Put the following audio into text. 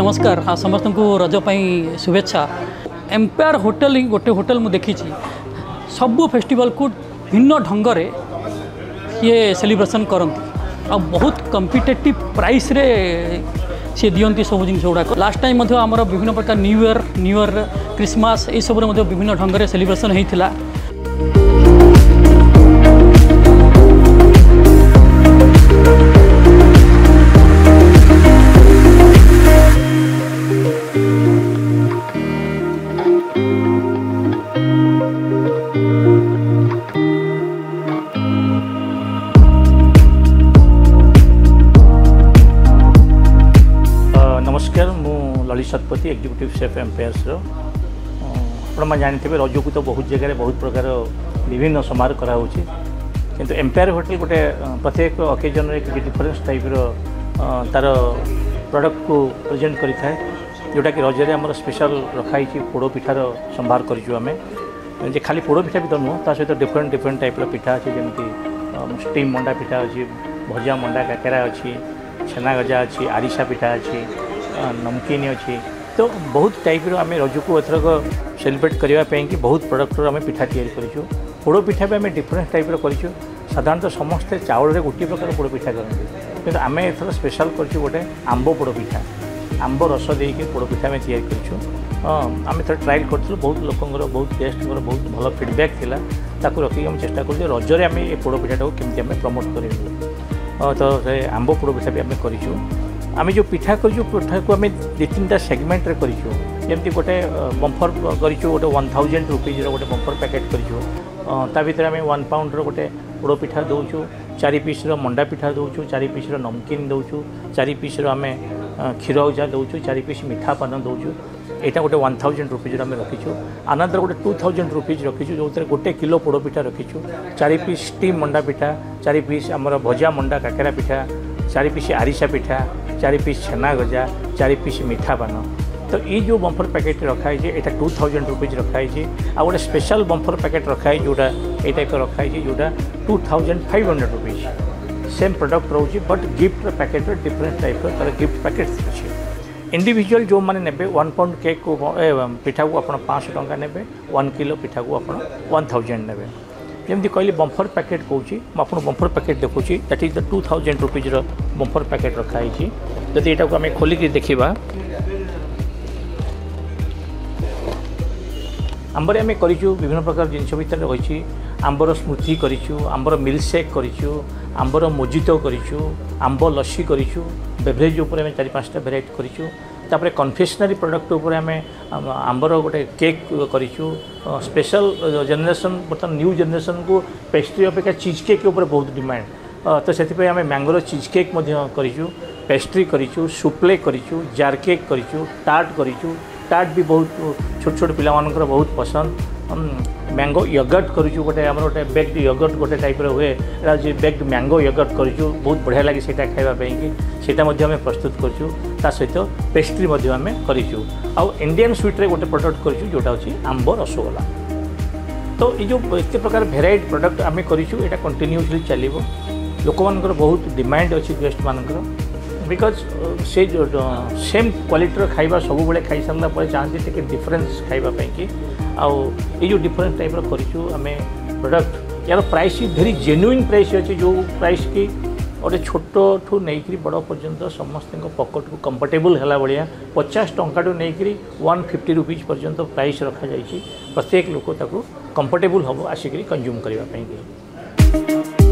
नमस्कार। हाँ, समस्त को रज पाई शुभेच्छा। एम्पायर होटल ही गोटे होटल मुझे देखी सबू फेस्टिवल को भिन्न ढंग से ये सेलिब्रेशन करती बहुत कम्पिटेटिव प्राइस रे सी दियंती सब जिन गुड़ाक। लास्ट टाइम आमर विभिन्न प्रकार न्यू ईयर क्रिसमस ये सब विभिन्न ढंग से सेलिब्रेशन होता। नमस्कार, मु Lalit Shatapathy executive chef empires आप जानते रज को तो बहुत जगह बहुत प्रकार विभिन्न समारोह कराऊँ किंतु एम्पायर होटल गोटे प्रत्येक ओकेजन रे किसी डिफरेंस टाइप तार प्रोडक्ट को प्रेजेंट करें जोटा कि रजरे आम स्पेशल रखाई पोड़ पिठार संभार करें जे खाली पोड़ पिठा भी तो नुह ता सहित डिफरेंट डिफरेंट टाइप पिठा अच्छी जमी स्टीम मंडा पिठा अच्छी भजा मंडा काकेरा अच्छी छेना गजा अच्छी आरिसा पिठा अच्छी नमकीन अच्छी तो बहुत टाइप आम रज को एथरक सेलिब्रेट करने कि बहुत प्रोडक्ट आम पिठा तैयारी करूँ। पोड़ पिठा भी आम डिफरेंट टाइप करूँ। साधारणतः समस्ते चाउल गोटे प्रकार पोड़ पिठा करते कि आम एथर स्पेशल करूँ गोटे आंब पोड़ पिठा आंब रस देकी पोड़ पिठा आम तैयारी करूँ। आम थोड़ा ट्रायल करूँ बहुत लोकर बहुत टेस्ट बहुत भल फीडबैक थिला ताकू रखिक आम चेष्टा करूँ रजरे आम ये पोड़ पिठा केमती आम प्रमोट करूँ। तो से आंब पोड़ पिठा भी आम करूँ। आम जो पिठा करूँ पिठा को आम दु तीन सेगमेंट रे करूँ जमी गोटे बम्फर करूँ गोटे 1000 रुपीज गोटे बम्फर पैकेट करूँ ता भर आम 1 पाउंड रोटे पोड़ पिठा दौचु 4 पीस मंडा पिठा दौचु 4 पीस नमकीन दौचु 4 पीस आम क्षीर उजा दौचु 4 पीस मिठा पान दौचु यहाँ गोटे 1000 रुपीज आम रखीचु। आनंदर गोटे 2000 रुपीज रखीचु जो गोटे किलो पोड़ पिठा रखीचु 4 piece steam manda pitha 4 piece आमर भजा manda kakara pitha 4 piece arisa pitha 4 piece chhena gaja 4 piece मिठा पान। तो ये जो बम्फर पैकेट रखाई यहाँ 2000 रुपीज रखाई आ गोटे स्पेशल बम्फर पैकेट रखाई जोटा ये टाइप रखाई जोटा 2500 रुपीज सेम प्रोडक्ट रोचे but gift packet different type तार गिफ्ट पैकेट अच्छे। इंडिविजुअल जो मैंने ने 1 पाउंड केक को पिठा को आप 500 टंका ने 1 किलो पिठा को आप 1000 ने जमी कहली बम्फर पैकेट कौन मुझे बम्फर पैकेट देखुची that is the 2000 rupees bumper packet रखाई। जदि यहाँ आम खोलिक देखा आंबर आम करूँ विभिन्न प्रकार जिनस भितर रही आंबर स्मूथी करूँ आंबर मिल्क शेक करूँ आंबर मोजितो करूँ आंब लस्सी करूँ बेवरेज उपर आम 4-5टा भेराइटी करूँ। तापर कन्फेक्शनरी प्रोडक्ट उपर आम आंबर गोटे केक करूँ स्पेशल जेनेरेशन बर्तमान न्यू जेनेरेशन को पेस्ट्री अपेक्षा चीज केक उपर बहुत डिमांड तो से आम मैंगोर चीज केक करूँ पेस्ट्री करूँ सुप्ले करूँ जार केक करूँ टार्ट करूँ टार्ट भी बहुत छोट छोट पिला मानकर बहुत पसंद मैंगो योगर्ट करूँ गोटे आम गोटे बेक्ड योगर्ट गोटे टाइप हुए जो बेक्ड मैंगो योगर्ट करूँ बहुत बढ़िया लगे से खावाई कि आम प्रस्तुत करूँ सहित पेस्ट्री आम करूँ आउ इंडियन स्वीट्रे गोटे प्रोडक्ट करूँ जोटा हूँ आंब रसगोला। तो ये जो एत प्रकार भेराइटी प्रोडक्ट आम करूँ यहाँ कंटिन्यूसली चलो लोक मानकर बहुत डिमांड अच्छी गेस्ट मानकर बिकज से सेम क्वालिटी खाଇବା सबुबले खाई सारा पर चाहते टे डिफरेंस खावाई कि आउ ये जो डिफरेंस टाइप करूँ आम प्रोडक्ट यार प्राइस वेरी जेन्युइन प्राइस अच्छे जो प्राइस की गोटे छोट ठू नहीं बड़ पर्यंत समस्त पकेट को कंफर्टेबल है भाया 50 टंका टू नहीं 150 रुपीज पर्यंत प्राइस रखा जाइए प्रत्येक लोक कंफर्टेबल हम आसिक कंज्यूम करने।